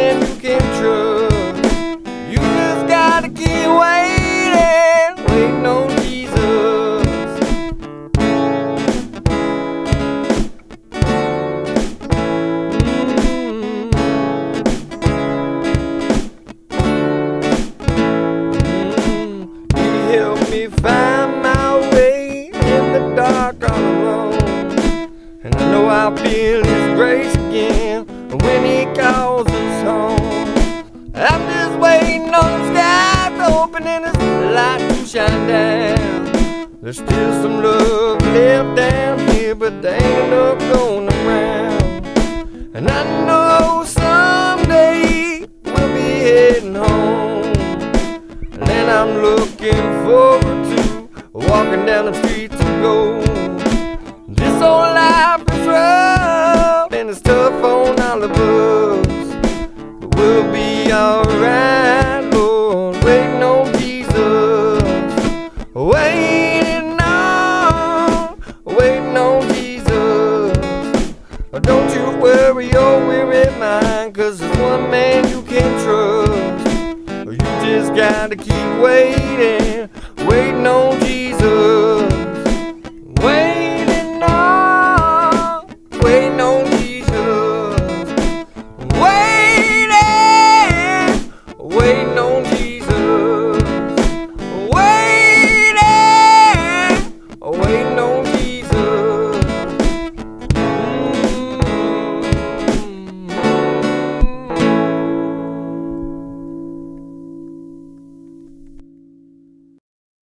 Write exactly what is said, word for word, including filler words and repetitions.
man you can trust. You just gotta keep waiting, waiting on Jesus. Mm-hmm. Mm-hmm. He helped me find my way in the dark all alone, and I know I'll feel His grace again when He calls us home. I'm just waiting on the skies to open and His light to shine down. There's still some love left down here, but there ain't enough going around. And I know someday we'll be heading home, and I'm looking forward to walking down the streets of gold. This old life is rough and it's tough on all of us, but we'll be alright, Lord, waiting on Jesus. Waiting on, waiting on Jesus. Don't you worry your weary mind, 'cause there's one man you can trust. You just gotta keep waiting, waiting on Jesus.